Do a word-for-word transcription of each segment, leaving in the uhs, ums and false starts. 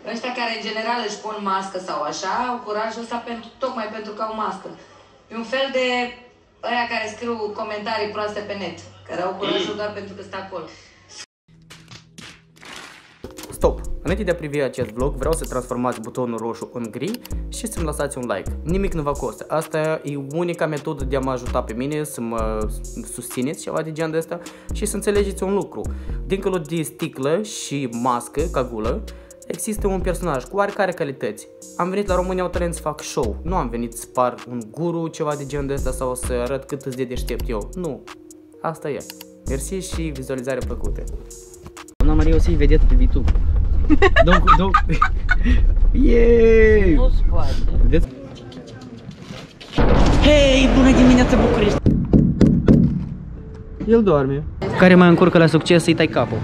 ăștia care în general își pun mască sau așa, au curajul ăsta pentru, tocmai pentru că au mască. E un fel de ăia care scriu comentarii proaste pe net, care au curajul doar pentru că stă acolo. Stop! Înainte de a privi acest vlog, vreau să transformați butonul roșu în gri și să-mi lăsați un like. Nimic nu vă costă. Asta e unica metodă de a mă ajuta pe mine să mă susțineți ceva de genul ăsta și să înțelegeți un lucru. Dincolo de sticlă și mască, cagulă, există un personaj cu oarecare calități. Am venit la România au talent să fac show. Nu am venit să par un guru, ceva de genul ăsta sau să arăt cât îți de deștept eu. Nu. Asta e. Mersi și vizualizare plăcută. Doamna Maria o să-i vedetă pe YouTube. Domn, domn. Yeee! Nu se poate. Vedeți? Hei, bună dimineața București! El doarme. Care mai încurcă la succes să-i tai capul.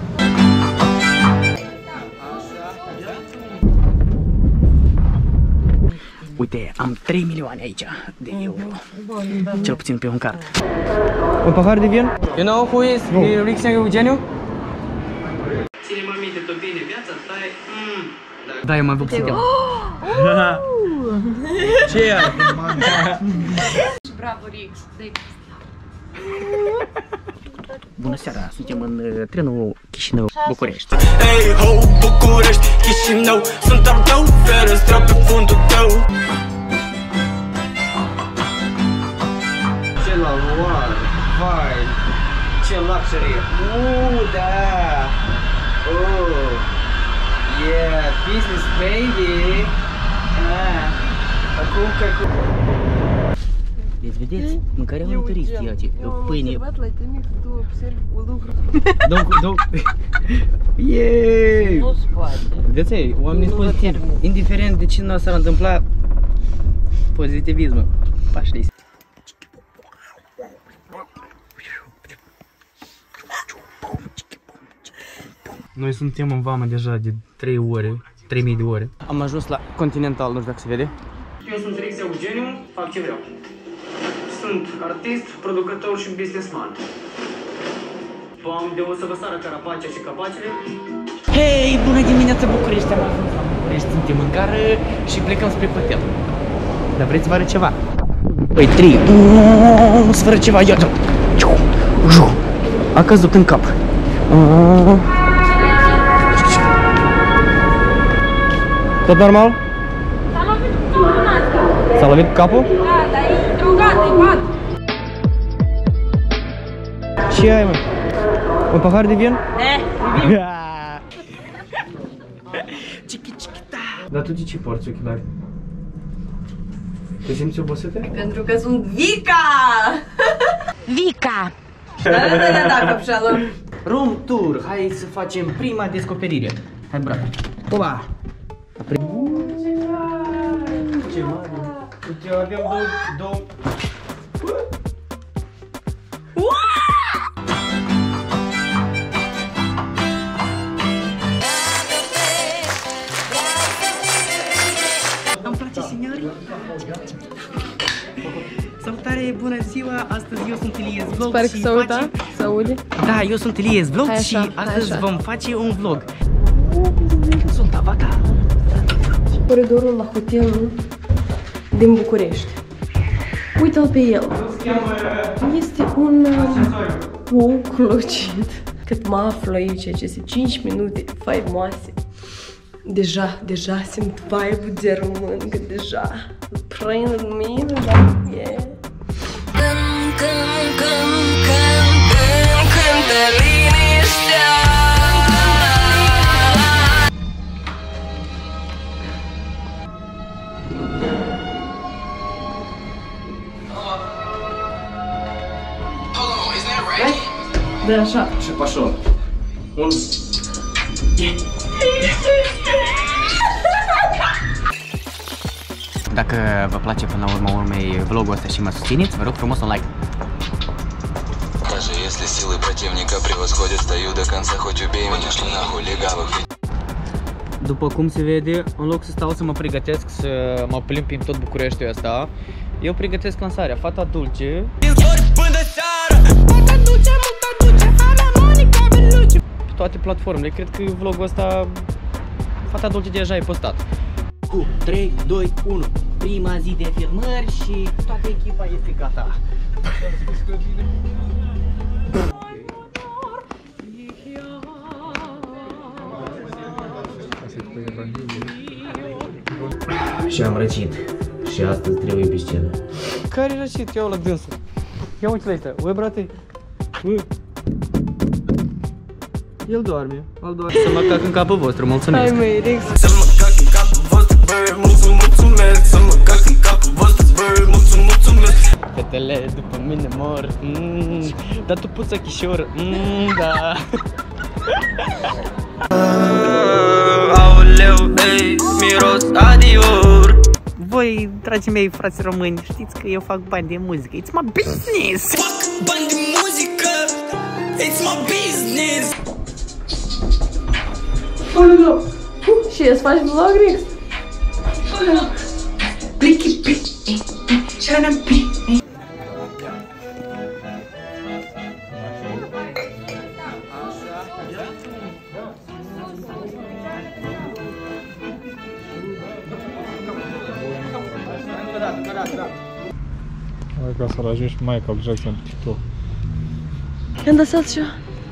Uite, am trei milioane aici de euro. Cel puțin pe un card. Un pahar de vin? You know who is Rixen Eugeniu? Ține-mă minte, tot bine, viața ta e... Da, eu m-am vopsit eu. Ce e? Bravo, Rix. Bună seara, suntem în trenul Chișinău-București. Hey ho, București, Chișinău, sunt al tău, ferestră pe fundul tău. Ce la luar, vai, ce luxury. Uuu, da. Oh, yeah, business baby. Ah, acum că cu... Deci vedeți, mâncarea unui turist, iată, pâine. Domn, domn. Yeee! Nu se poate. Vedeți, oamenii sunt pozitivi. Indiferent de ce nu s-ar întâmpla, pozitivism. Pașliți. Noi suntem în vamă deja de trei ore, trei mii de ore. Am ajuns la Continental, nu știu dacă se vede. Eu sunt Rix Eugeniu, fac ce vreau. Sunt artist, producător și businessman. V-am de o să vă sară carapacea și capacele. Hei, bună dimineața București, am ajuns la București, suntem în gară și plecăm spre hotel. Dar vreți să vă arăt ceva? Păi, trei, să vă arăt ceva, iată. A căzut în cap. Tot normal? S-a lovit cu capul. S-a lovit cu capul? Da, dar e drogat, e bat. Ce ai, mă? Un pahar de vin? Eh, vin. Chichi, chichi, da. Dar tu de ce porți ochelari? Te simți obosită? Pentru că sunt Vica! Vica! Da, da, da, da, căpșală. Room tour, hai să facem prima descoperire. Hai, bravo. Opa! Ce mare! Uite, avem două... două... Îmi place, signori! Salutare, bună ziua! Astăzi eu sunt Elias Vlog. Sper că se uită, se aude. Da, eu sunt Elias Vlog Hai și așa, astăzi așa. vom face un vlog. Sunt Avatar. Coridorul la hotelul din București. Uită-l pe el. Este un ou clocit. Cât mă aflu aici, aceste cinci minute faimoase. Deja, deja simt vibe-ul de român, că deja îl prind în mine, dar e... Când, când, când, când, când, cântă liniștea. Da, așa. Și pașo. Un... Dacă vă place până la urma urmei vlogul ăsta și mă susțineți, vă rog frumos un like. Даже если силы противника превосходят, стою до конца, хоть убей меня, шли нахуй легавых. După cum se vede, în loc să stau să mă pregătesc să mă plimb prin tot Bucureștiul ăsta, eu pregătesc lansarea Fata Dulce. Pe toate platformele, cred că vlogul ăsta Fata Dulce deja e postat. Cu trei, doi, unu. Prima zi de filmări și toată echipa este gata. Și am răcit. Și astăzi trebuie pe scenă. Care răcit? Iau la dânsul. Ia uite la ăsta. Ui, brate. Ui. El doarme. El doarme. Să mă cac în capul vostru. Mulțumesc. Hai măi, Rex. Să mă cac în capul vostru, băi, mulțumesc. Să mă cac în capul vostru, băi, mulțumesc. Fetele după mine mor. Mm, dar tu puța chișor. Mm, da. Aoleu, ei, miros adior. Voi, dragii mei, frați români, știți că eu fac bani de muzică. It's my business! Fac bani de muzică, it's my business. Oleu! Și îți faci vlog, Rex? Oleu! Plichi, plichi, ce-am pi. Hai ca să-l ajungi pe Michael Jackson pe TikTok. I-am dansat și eu.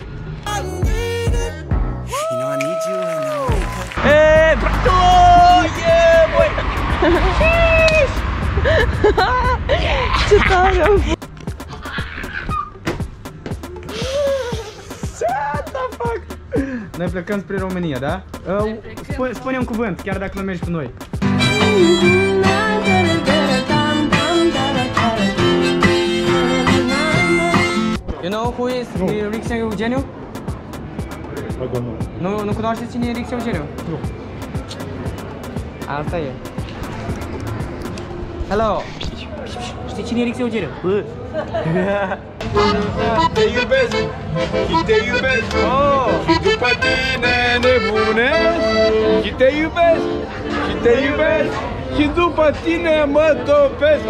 Eee, brato! Yeah, boy! Ce tare am fost! What the fuck? Noi plecăm spre România, da? Uh, spune, spune un cuvânt, chiar dacă nu mergi cu noi. You know who is no. Rixia Eugeniu? Nu, nu cunoașteți cine e Rixia Eugeniu? Nu. Asta e. Hello! Știi cine e Rixia Eugeniu? Te iubesc, și te iubesc, oh. Și după tine nebunesc. Și te iubesc, și te iubesc, și după tine mă topesc.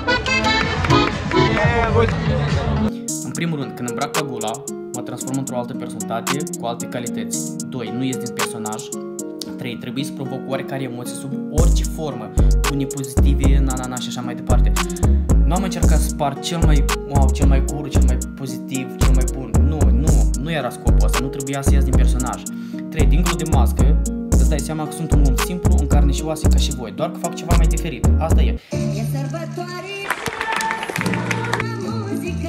În primul rând, când îmbrac pagula, mă transform într-o altă personalitate cu alte calități. doi. Nu ies din personaj. trei. Trebuie să provoc oarecare emoție sub orice formă, bune, pozitive, na, na, na și așa mai departe. Nu am încercat să spar cel mai wow, cel mai guru, cel mai pozitiv, cel mai bun. Nu, nu, nu era scopul ăsta, nu trebuia să ies din personaj. trei. Dincolo de mască, îți dai seama că sunt un om simplu, în carne și oase ca și voi, doar că fac ceva mai diferit. Asta e. E sărbătoare, muzica.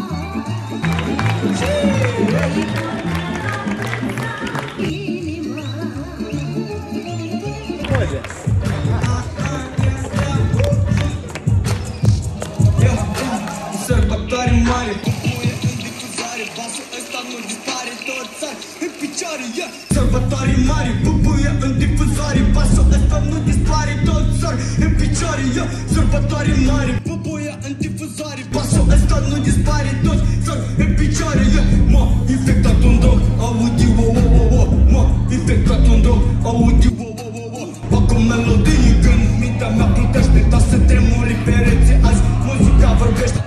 Sărbătoare mare, bubuie în difuzare, basul ăsta nu dispare, tot țari în picioare, yeah. Sărbătoare mare, bubuie în difuzare, basul ăsta nu dispare, tot țari în picioare, yeah. Sărbătoare mare, bubuie în difuzare, basul ăsta nu dispare, tot țari în picioare, yeah. M-a infectat un dog, audio, oh, oh, oh, oh. M-a infectat un dog, audio, oh, oh, oh, oh. Fac o melodie când mintea mea plutește, dar să tremuri pereți azi, muzica vorbește.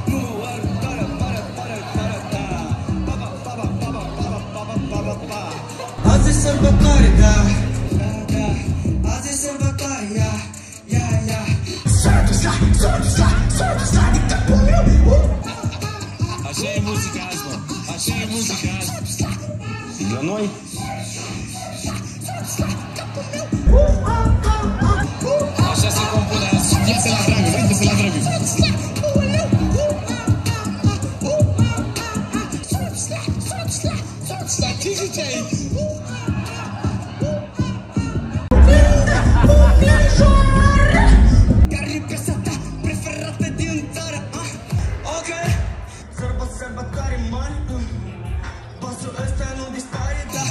Azi e sărbătoare, da, da, da. Azi e sărbătoare, ia, ia, ia. Sărdusa, sărdusa, sărdusa de capul meu. Așa e muzica azi, mă. Așa e muzica azi. La noi? Așa se compune azi. Ia-se la dragă, uite-se la dragă. Ce zice aici? Care e piesa ta preferată din țară? Ok, sărbă, sărbătoare mare, basul ăsta nu dispare, da.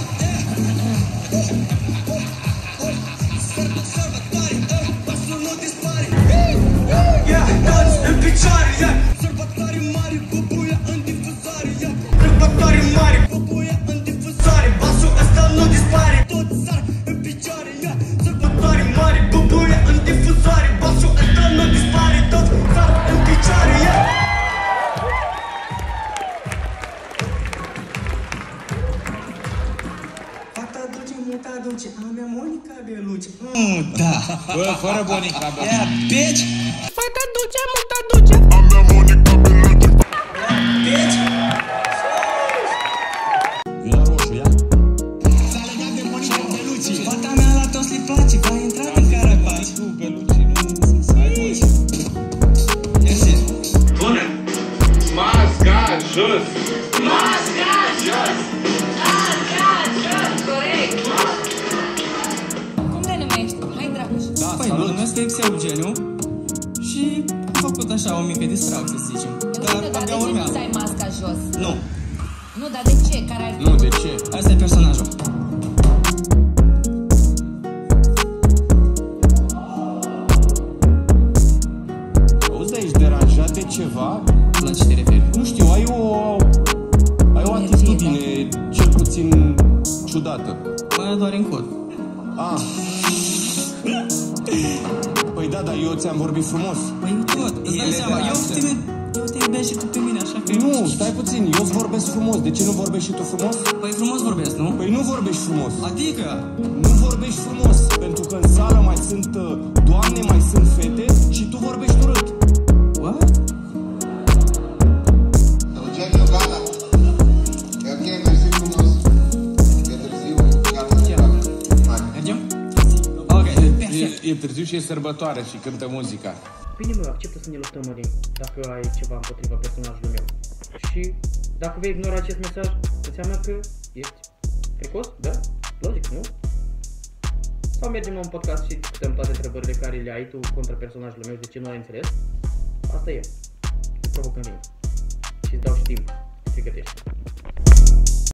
Sărbă, sărbătoare, basul nu dispare. Yeah, toți în picioare, yeah. Sărbătoare mare, bubuia în difuzare, yeah. Sărbătoare mare, bubuia în difuzare, basul ăsta nu dispare, tot sar în picioare, yeah. Sărbătoare mare, bubuia în difuzare, basul ăsta nu dispare, tot sar în picioare, yeah. Fata dulce, nieta dulce, a mea Monica. Da. Bă, fără Monica, bă. Yeah, bitch. Fata duce, multa duce. Bitch. Vino roșu, ia. S-a legat de Monica Bellucci. Fata mea la toți le place, că a intrat în carapaci. Tu, Bellucci, nu... Hai, bă. Mersi. Bună! Masca jos! Masca jos! Masca jos! Corect! Cum te numești? Hai, Dragoș! Da, Păi, mă salut. numesc Eugeniu și am făcut așa o mică distracție, să zicem. Dar Dar de abia ce nu urmează. ai masca jos? Nu, Nu, dar de ce? Care ar fi? Nu, de ce? asta e personajul. Auzi, dar ești deranjat de ceva? La ce te referi? Nu știu, ai o... Ai o atitudine cel puțin ciudată. Mai doar în cod. Ah. Păi da, dar eu ți-am vorbit frumos. Păi tot, îți dai El e seama, de la eu asta. te, eu te iubesc și tu pe mine, așa că... Nu, stai puțin, eu îți vorbesc frumos. De ce nu vorbești și tu frumos? Păi frumos vorbesc, nu? Păi nu vorbești frumos. Adică... Nu vorbești frumos, pentru că în sală mai sunt uh, doamne, mai sunt fete și tu vorbești urât. What? Eugenio, gata. E ok, mersi frumos. E târziu, chiar să fac. Hai. Mergem? Ok, perfect. E, e târziu și e sărbătoare și cântă muzica. Bine, mă, acceptă să ne luptăm, Mărin, dacă ai ceva împotriva personajului meu. Și dacă vei ignora acest mesaj, înseamnă că ești fricos, da? Logic, nu? Sau mergem la un podcast și discutăm toate întrebările care le ai tu contra personajului meu, de ce nu ai înțeles? Asta e. Te provoc în ring. Și îți dau și timp. Te pregătești.